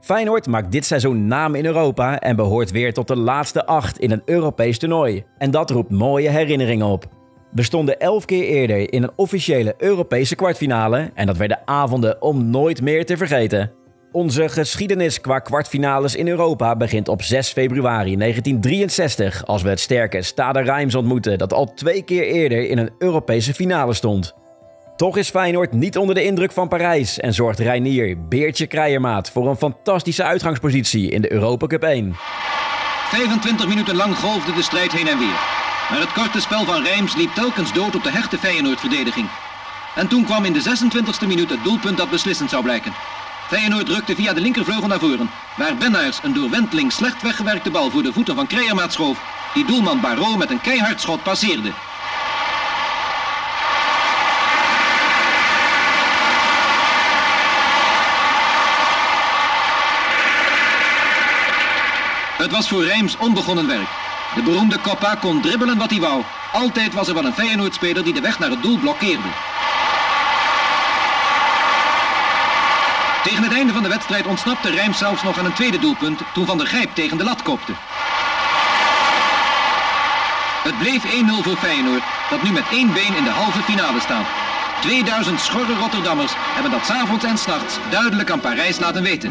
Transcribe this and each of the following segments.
Feyenoord maakt dit seizoen naam in Europa en behoort weer tot de laatste 8 in een Europees toernooi. En dat roept mooie herinneringen op. We stonden 11 keer eerder in een officiële Europese kwartfinale en dat werden avonden om nooit meer te vergeten. Onze geschiedenis qua kwartfinales in Europa begint op 6 februari 1963 als we het sterke Stade Reims ontmoeten dat al 2 keer eerder in een Europese finale stond. Toch is Feyenoord niet onder de indruk van Parijs en zorgt Reinier Beertje Krijermaat voor een fantastische uitgangspositie in de Europa Cup 1. 25 minuten lang golfde de strijd heen en weer. Maar het korte spel van Reims liep telkens dood op de hechte Feyenoord-verdediging. En toen kwam in de 26e minuut het doelpunt dat beslissend zou blijken. Feyenoord rukte via de linkervleugel naar voren, waar Bennaers een door Wentling slecht weggewerkte bal voor de voeten van Krijermaat schoof, die doelman Barrault met een keihard schot passeerde. Het was voor Reims onbegonnen werk. De beroemde Coppa kon dribbelen wat hij wou. Altijd was er wel een Feyenoord-speler die de weg naar het doel blokkeerde. Tegen het einde van de wedstrijd ontsnapte Reims zelfs nog aan een tweede doelpunt toen Van der Gijp tegen de lat kopte. Het bleef 1-0 voor Feyenoord, dat nu met 1 been in de halve finale staat. 2000 schorre Rotterdammers hebben dat 's avonds en 's nachts duidelijk aan Parijs laten weten.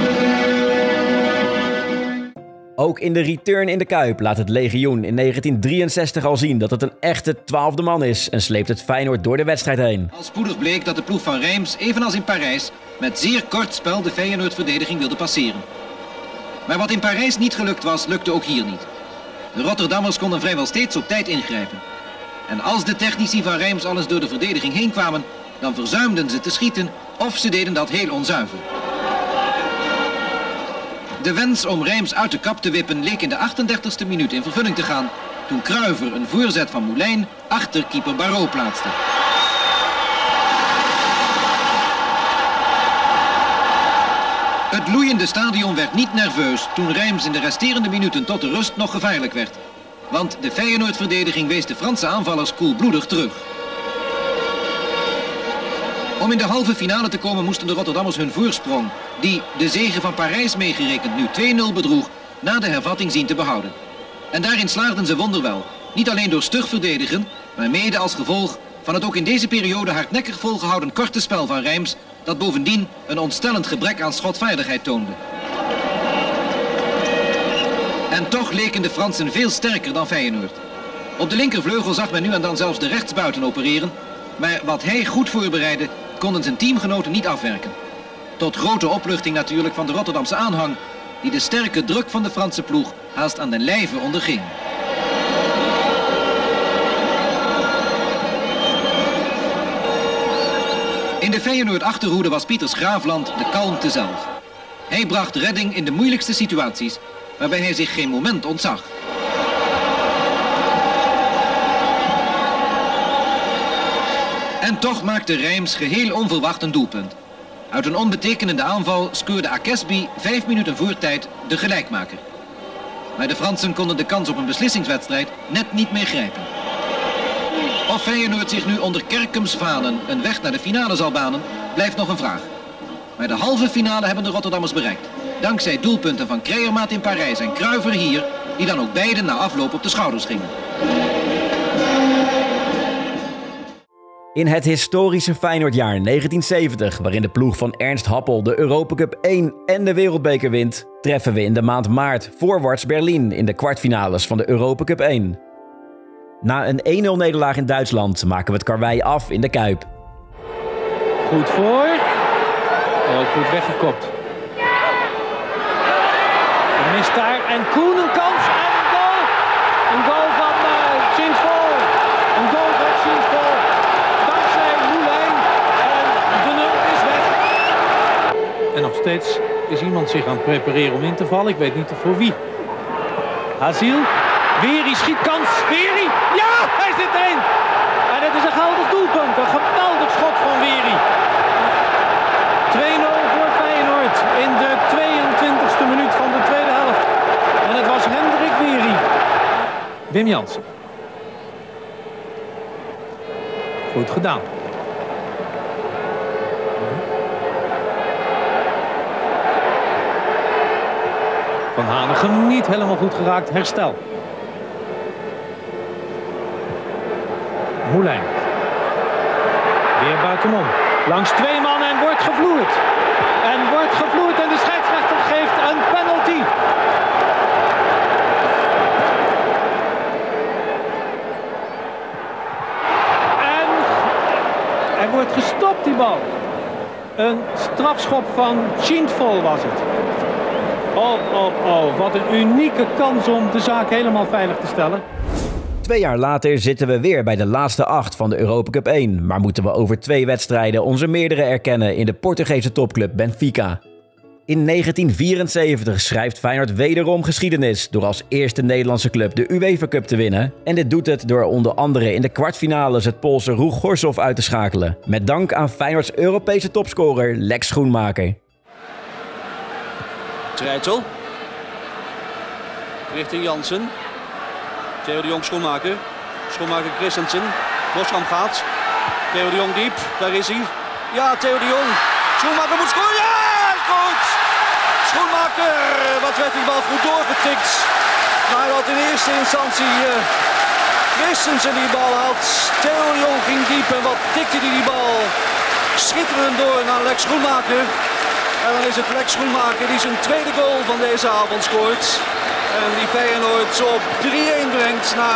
Ook in de return in de Kuip laat het legioen in 1963 al zien dat het een echte 12e man is en sleept het Feyenoord door de wedstrijd heen. Al spoedig bleek dat de ploeg van Reims, evenals in Parijs, met zeer kort spel de Feyenoord-verdediging wilde passeren. Maar wat in Parijs niet gelukt was, lukte ook hier niet. De Rotterdammers konden vrijwel steeds op tijd ingrijpen. En als de technici van Reims alles door de verdediging heen kwamen, dan verzuimden ze te schieten of ze deden dat heel onzuiver. De wens om Reims uit de kap te wippen leek in de 38e minuut in vervulling te gaan, toen Cruyver een voorzet van Moulijn achter keeper Barrault plaatste. Het loeiende stadion werd niet nerveus toen Reims in de resterende minuten tot de rust nog gevaarlijk werd. Want de Feyenoord-verdediging wees de Franse aanvallers koelbloedig terug. Om in de halve finale te komen moesten de Rotterdammers hun voorsprong, die de zege van Parijs meegerekend nu 2-0 bedroeg, na de hervatting zien te behouden. En daarin slaagden ze wonderwel. Niet alleen door stug verdedigen, maar mede als gevolg van het ook in deze periode hardnekkig volgehouden korte spel van Reims, dat bovendien een ontstellend gebrek aan schotvaardigheid toonde. En toch leken de Fransen veel sterker dan Feyenoord. Op de linkervleugel zag men nu en dan zelfs de rechtsbuiten opereren, maar wat hij goed voorbereidde, konden zijn teamgenoten niet afwerken. Tot grote opluchting natuurlijk van de Rotterdamse aanhang, die de sterke druk van de Franse ploeg haast aan den lijve onderging. In de Feyenoord-achterhoede was Pieters Graafland de kalmte zelf. Hij bracht redding in de moeilijkste situaties, waarbij hij zich geen moment ontzag. En toch maakte Reims geheel onverwacht een doelpunt. Uit een onbetekenende aanval scoorde Akesby 5 minuten voor tijd de gelijkmaker. Maar de Fransen konden de kans op een beslissingswedstrijd net niet meer grijpen. Of Feyenoord zich nu onder Kerkums vanen een weg naar de finale zal banen, blijft nog een vraag. Maar de halve finale hebben de Rotterdammers bereikt. Dankzij doelpunten van Krijermaat in Parijs en Cruyver hier, die dan ook beiden na afloop op de schouders gingen. In het historische Feyenoordjaar 1970, waarin de ploeg van Ernst Happel de Europa Cup 1 en de Wereldbeker wint, treffen we in de maand maart voorwaarts Berlin in de kwartfinales van de Europa Cup 1. Na een 1-0 nederlaag in Duitsland maken we het karwei af in de Kuip. Goed voor. En ook goed weggekopt. Mist daar en Koen een kans en een goal. Een goal van Zinsvol. Een goal van Zinsvol. Dankzij Moulijn. En de 0 is weg. En nog steeds is iemand zich aan het prepareren om in te vallen. Ik weet niet voor wie. Haziel. Wery schiet kans. Wery. Ja, hij zit erin. En het is een geldig doelpunt. Een geweldig schot van Wery. 2-0 voor Feyenoord in de 22e minuut van de tweede helft. En het was Hendrik Wery. Wim Jansen. Goed gedaan. Van Hanegem niet helemaal goed geraakt. Herstel. Moulijn. Weer buitenom. Langs 2 man en wordt gevloerd. En de scheidsrechter geeft een penalty. En er wordt gestopt, die bal. Een strafschop van Schindvoll was het. Oh, wat een unieke kans om de zaak helemaal veilig te stellen. 2 jaar later zitten we weer bij de laatste 8 van de Europa Cup 1. Maar moeten we over 2 wedstrijden onze meerdere erkennen in de Portugese topclub Benfica. In 1974 schrijft Feyenoord wederom geschiedenis door als eerste Nederlandse club de UEFA Cup te winnen. En dit doet het door onder andere in de kwartfinales het Poolse Ruch Chorzów uit te schakelen. Met dank aan Feyenoords Europese topscorer Lex Schoenmaker. Treitel. Richting Jansen. Theo de Jong, Schoenmaker. Schoenmaker, Christensen. Boskamp gaat. Theo de Jong diep. Daar is hij. Ja, Theo de Jong. Schoenmaker moet scoren. Ja, goed. Schoenmaker. Wat werd die bal goed doorgetikt. Maar wat in eerste instantie Christensen die bal had. Theo de Jong ging diep en wat tikte die bal schitterend door naar Lex Schoenmaker. En dan is het Lex Schoenmaker die zijn tweede goal van deze avond scoort. En die Feyenoord op 3-1 brengt na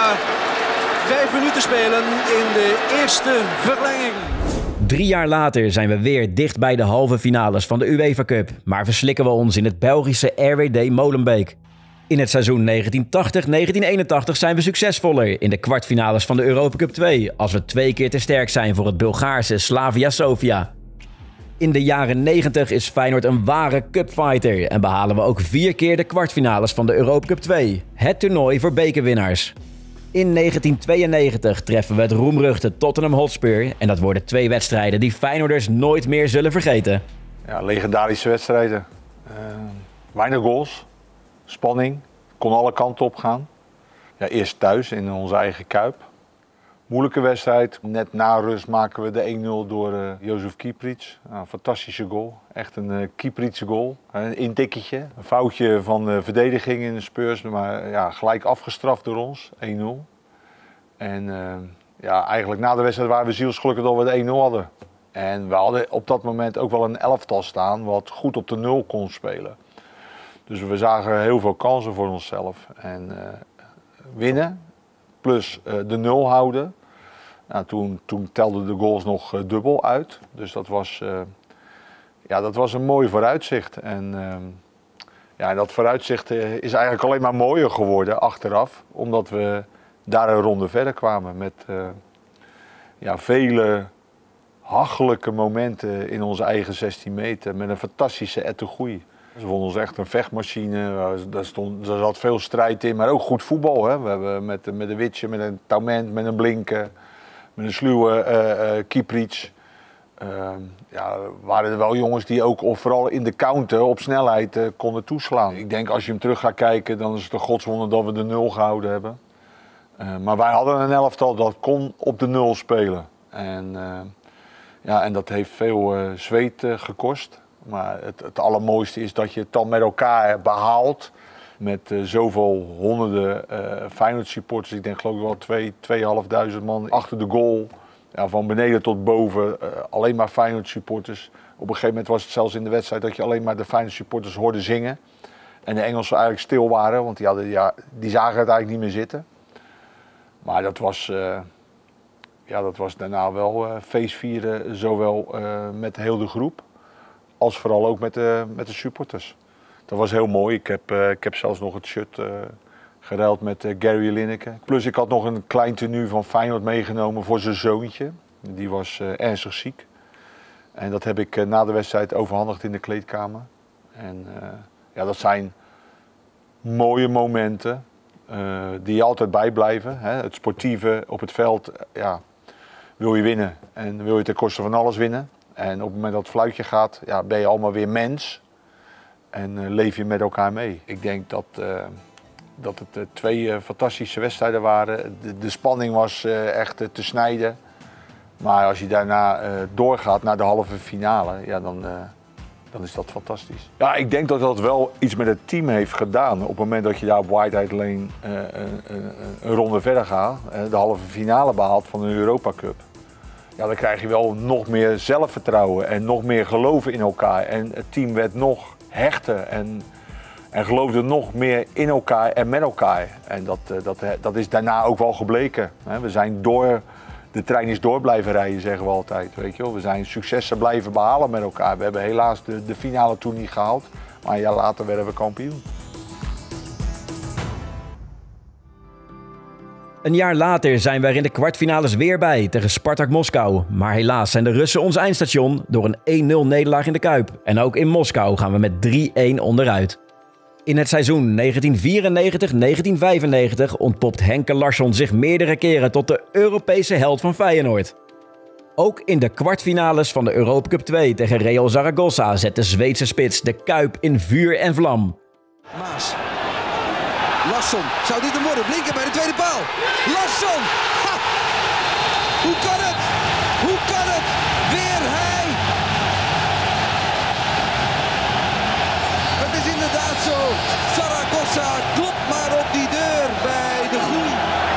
5 minuten spelen in de eerste verlenging. 3 jaar later zijn we weer dicht bij de halve finales van de UEFA Cup. Maar verslikken we ons in het Belgische RWD Molenbeek. In het seizoen 1980-1981 zijn we succesvoller in de kwartfinales van de Europa Cup 2. Als we 2 keer te sterk zijn voor het Bulgaarse Slavia Sofia. In de jaren 90 is Feyenoord een ware cupfighter en behalen we ook 4 keer de kwartfinales van de Europa Cup 2. Het toernooi voor bekerwinnaars. In 1992 treffen we het roemruchte Tottenham Hotspur en dat worden 2 wedstrijden die Feyenoorders nooit meer zullen vergeten. Ja, legendarische wedstrijden. Weinig goals, spanning, kon alle kanten op gaan. Ja, eerst thuis in onze eigen Kuip. Moeilijke wedstrijd. Net na rust maken we de 1-0 door Jozef Kieprits. Een fantastische goal. Echt een Kieprits goal. Een intikketje. Een foutje van de verdediging in de Spurs. Maar ja, gelijk afgestraft door ons. 1-0. En ja, eigenlijk na de wedstrijd waren we zielsgelukkig dat we de 1-0 hadden. En we hadden op dat moment ook wel een elftal staan wat goed op de 0 kon spelen. Dus we zagen heel veel kansen voor onszelf. En winnen plus de 0 houden. Nou, toen telden de goals nog dubbel uit. Dus dat was een mooi vooruitzicht. En ja, dat vooruitzicht is eigenlijk alleen maar mooier geworden achteraf. Omdat we daar een ronde verder kwamen met ja, vele hachelijke momenten in onze eigen 16 meter. Met een fantastische Eto'o. Ze vonden ons echt een vechtmachine. Daar zat veel strijd in, maar ook goed voetbal. Hè? We hebben met een Witje, met een Taument, met een Blinken, met een sluwe Kieprits. Ja, waren er wel jongens die ook vooral in de counter op snelheid konden toeslaan. Ik denk als je hem terug gaat kijken, dan is het een godswonder dat we de 0 gehouden hebben. Maar wij hadden een elftal dat kon op de 0 spelen. En dat heeft veel zweet gekost. Maar het allermooiste is dat je het dan met elkaar behaalt. Met zoveel honderden Feyenoord supporters. Ik denk geloof ik wel 2.500 man achter de goal. Ja, van beneden tot boven alleen maar Feyenoord supporters. Op een gegeven moment was het zelfs in de wedstrijd dat je alleen maar de Feyenoord supporters hoorde zingen. En de Engelsen eigenlijk stil waren, want die zagen het eigenlijk niet meer zitten. Maar dat was daarna wel feestvieren, zowel met heel de groep. Als vooral ook met de supporters. Dat was heel mooi. Ik heb zelfs nog het shirt geruild met Gary Lineker. Plus ik had nog een klein tenue van Feyenoord meegenomen voor zijn zoontje. Die was ernstig ziek. En dat heb ik na de wedstrijd overhandigd in de kleedkamer. En ja, dat zijn mooie momenten die je altijd bijblijven. Hè. Het sportieve op het veld, ja, wil je winnen en wil je ten koste van alles winnen. En op het moment dat het fluitje gaat, ja, ben je allemaal weer mens en leef je met elkaar mee. Ik denk dat het 2 fantastische wedstrijden waren. De spanning was echt te snijden. Maar als je daarna doorgaat naar de halve finale, ja, dan is dat fantastisch. Ja, ik denk dat dat wel iets met het team heeft gedaan. Op het moment dat je daar op White Hart Lane een ronde verder gaat, de halve finale behaalt van de Europa Cup. Ja, dan krijg je wel nog meer zelfvertrouwen en nog meer geloven in elkaar. En het team werd nog hechter en geloofde nog meer in elkaar en met elkaar. En dat is daarna ook wel gebleken. We zijn de trein is door blijven rijden, zeggen we altijd. Weet je wel. We zijn successen blijven behalen met elkaar. We hebben helaas de finale toen niet gehaald, maar een jaar later werden we kampioen. Een jaar later zijn we er in de kwartfinales weer bij tegen Spartak Moskou. Maar helaas zijn de Russen ons eindstation door een 1-0 nederlaag in de Kuip. En ook in Moskou gaan we met 3-1 onderuit. In het seizoen 1994-1995 ontpopt Henke Larsson zich meerdere keren tot de Europese held van Feyenoord. Ook in de kwartfinales van de Europa Cup 2 tegen Real Zaragoza zet de Zweedse spits de Kuip in vuur en vlam. Maas. Larsson, zou dit hem worden? Blinken bij de tweede paal. Larsson! Ha! Hoe kan het? Hoe kan het? Weer hij! Het is inderdaad zo. Zaragoza, klop maar op die deur bij de groei.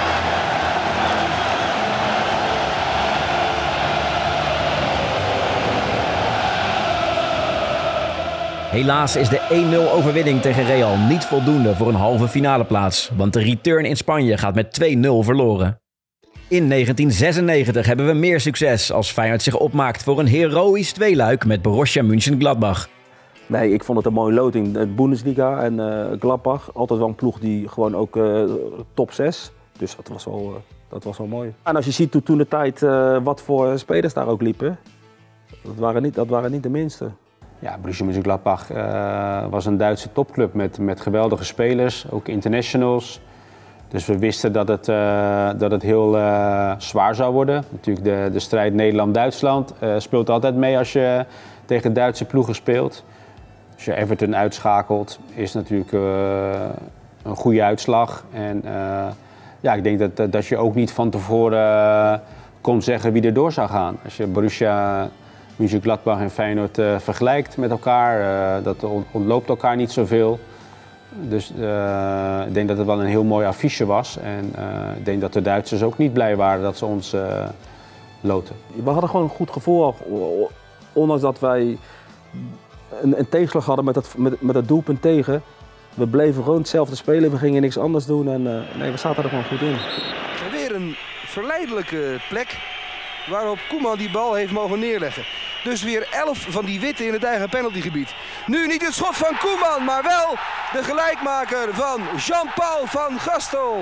Helaas is de 1-0 overwinning tegen Real niet voldoende voor een halve finale plaats, want de return in Spanje gaat met 2-0 verloren. In 1996 hebben we meer succes als Feyenoord zich opmaakt voor een heroïsch tweeluik met Borussia Mönchengladbach. Nee, ik vond het een mooie loting. De Bundesliga en Gladbach, altijd wel een ploeg die gewoon ook top 6. Dus dat was wel mooi. En als je ziet toen de tijd wat voor spelers daar ook liepen, dat waren niet de minste. Ja, Borussia Mönchengladbach was een Duitse topclub met geweldige spelers, ook internationals. Dus we wisten dat het heel zwaar zou worden. Natuurlijk de strijd Nederland-Duitsland speelt altijd mee als je tegen Duitse ploegen speelt. Als je Everton uitschakelt is natuurlijk een goede uitslag. En ja, ik denk dat je ook niet van tevoren kon zeggen wie er door zou gaan. Als je Borussia Mönchengladbach en Feyenoord vergelijkt met elkaar, dat ontloopt elkaar niet zoveel. Dus ik denk dat het wel een heel mooi affiche was. En ik denk dat de Duitsers ook niet blij waren dat ze ons loten. We hadden gewoon een goed gevoel, ondanks dat wij een tegenslag hadden met het doelpunt tegen. We bleven gewoon hetzelfde spelen, we gingen niks anders doen en nee, we zaten er gewoon goed in. Weer een verleidelijke plek waarop Koeman die bal heeft mogen neerleggen. Dus weer 11 van die witte in het eigen penaltygebied. Nu niet het schot van Koeman, maar wel de gelijkmaker van Jean-Paul van Gastel.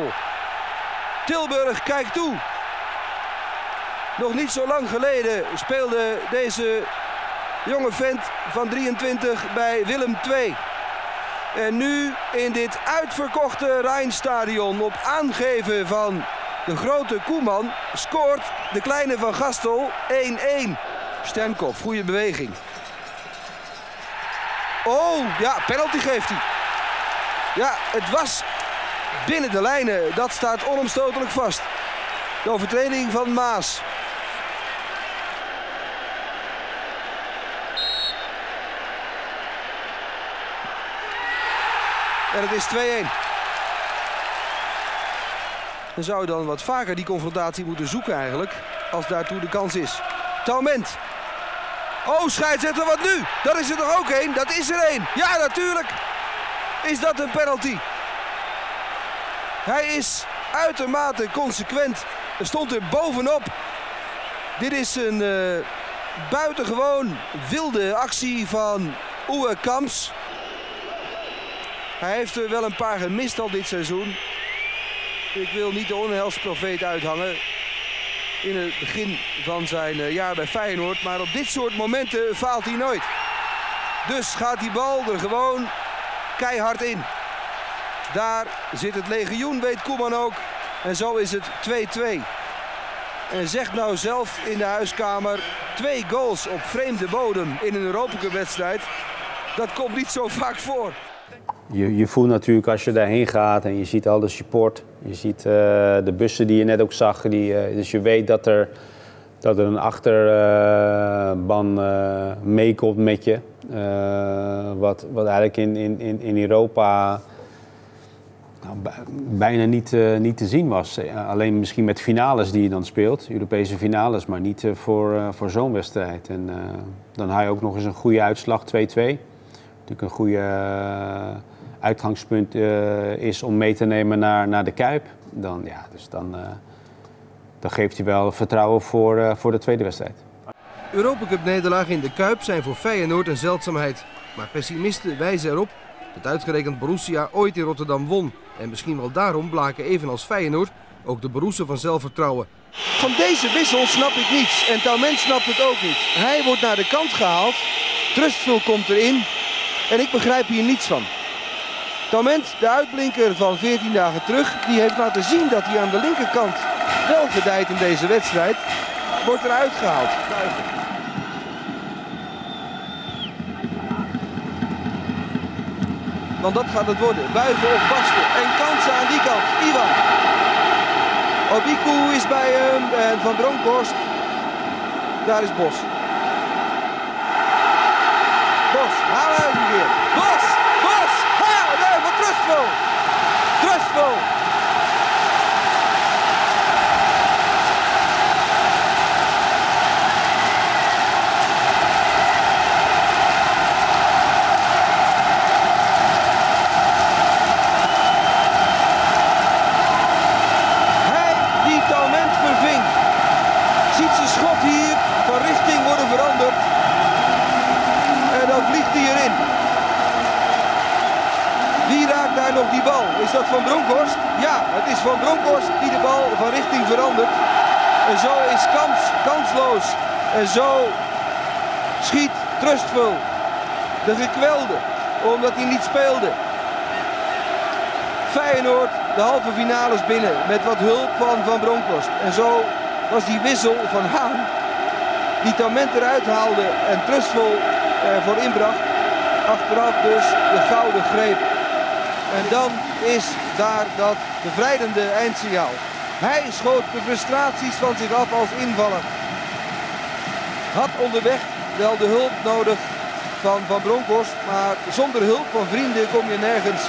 Tilburg kijkt toe. Nog niet zo lang geleden speelde deze jonge vent van 23 bij Willem II. En nu in dit uitverkochte Rijnstadion op aangeven van de grote Koeman scoort de kleine van Gastel 1-1. Sternkov, goede beweging. Oh, ja, penalty geeft hij. Ja, het was binnen de lijnen. Dat staat onomstotelijk vast. De overtreding van Maas. En het is 2-1. Dan zou je dan wat vaker die confrontatie moeten zoeken eigenlijk. Als daartoe de kans is. Taument. Oh, scheidsrechter, wat nu? Dat is er toch ook één? Dat is er één. Ja, natuurlijk is dat een penalty. Hij is uitermate consequent. Er stond er bovenop. Dit is een buitengewoon wilde actie van Uwe Kamps. Hij heeft er wel een paar gemist al dit seizoen. Ik wil niet de onheilsprofeet uithangen in het begin van zijn jaar bij Feyenoord. Maar op dit soort momenten faalt hij nooit. Dus gaat die bal er gewoon keihard in. Daar zit het legioen, weet Koeman ook. En zo is het 2-2. En zeg nou zelf in de huiskamer, 2 goals op vreemde bodem in een Europa Cup wedstrijd. Dat komt niet zo vaak voor. Je voelt natuurlijk als je daarheen gaat en je ziet al de support. Je ziet de bussen die je net ook zag. Dus je weet Dat er een achterban meekomt met je. Wat eigenlijk in Europa bijna niet te zien was. Alleen misschien met finales die je dan speelt, Europese finales, maar niet voor zo'n wedstrijd. En dan haal je ook nog eens een goede uitslag, 2-2. Natuurlijk een goede uitgangspunt is om mee te nemen naar de Kuip. Dan geeft hij wel vertrouwen voor de tweede wedstrijd. Europacup nederlagen in de Kuip zijn voor Feyenoord een zeldzaamheid. Maar pessimisten wijzen erop dat uitgerekend Borussia ooit in Rotterdam won. En misschien wel daarom blaken evenals Feyenoord ook de Borussen van zelfvertrouwen. Van deze wissel snap ik niets en Taument snapt het ook niet. Hij wordt naar de kant gehaald, Trustful komt erin en ik begrijp hier niets van. Taument, de uitblinker van 14 dagen terug, die heeft laten zien dat hij aan de linkerkant wel gedijt in deze wedstrijd, wordt eruit gehaald. Want dat gaat het worden. Buigen of barsten. En kansen aan die kant. Iwan. Obiku is bij hem. En Van Bronckhorst. Daar is Bos. Bos. Haal uit een keer. Bos. Bos. Ha! Daar van Trustful. Trustful. Nog die bal. Is dat Van Bronckhorst? Ja, het is Van Bronckhorst die de bal van richting verandert. En zo is Kamps kansloos. En zo schiet Trustful, de gekwelde, omdat hij niet speelde. Feyenoord de halve finales binnen met wat hulp van Van Bronckhorst. En zo was die wissel van Haan die Taument eruit haalde en Trustful voor inbracht. Achteraf dus de gouden greep. En dan is daar dat bevrijdende eindsignaal. Hij schoot de frustraties van zich af als invaller. Had onderweg wel de hulp nodig van Van Bronckhorst, maar zonder hulp van vrienden kom je nergens.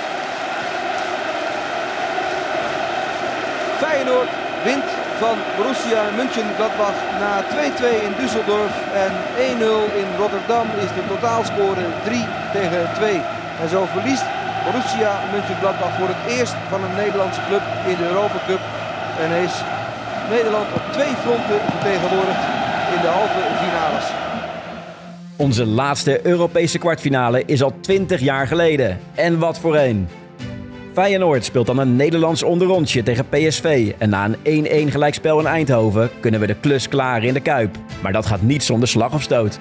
Feyenoord wint van Borussia Mönchengladbach na 2-2 in Düsseldorf en 1-0 in Rotterdam is de totaalscore 3-2. En zo verliest Borussia Mönchengladbach voor het eerst van een Nederlandse club in de Europa Cup. En is Nederland op 2 fronten vertegenwoordigd in de halve finales. Onze laatste Europese kwartfinale is al 20 jaar geleden. En wat voor een! Feyenoord speelt dan een Nederlands onderrondje tegen PSV. En na een 1-1 gelijkspel in Eindhoven kunnen we de klus klaren in de Kuip. Maar dat gaat niet zonder slag of stoot.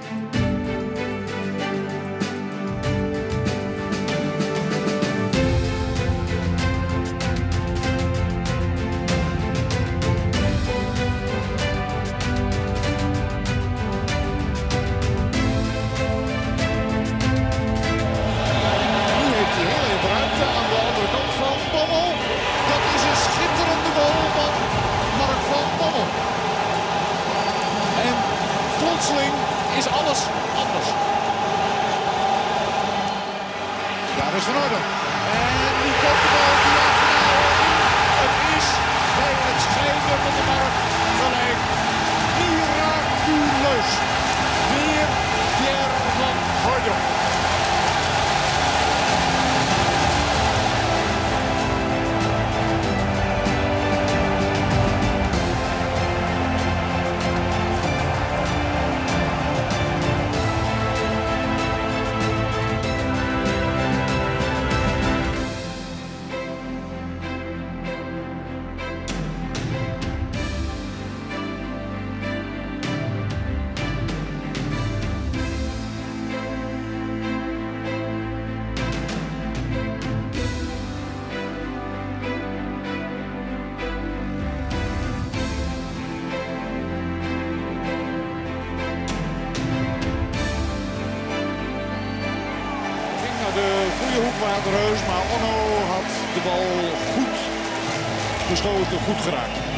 Is alles anders. Daar is Van Orden. En die komt de bal diagonaal in. Het is bij het scheiden van de markt gelijk. Miraculeus. Weer Pierre van Hooijdonk. De goede hoek van de Reus, maar Onno had de bal goed geschoten, goed geraakt.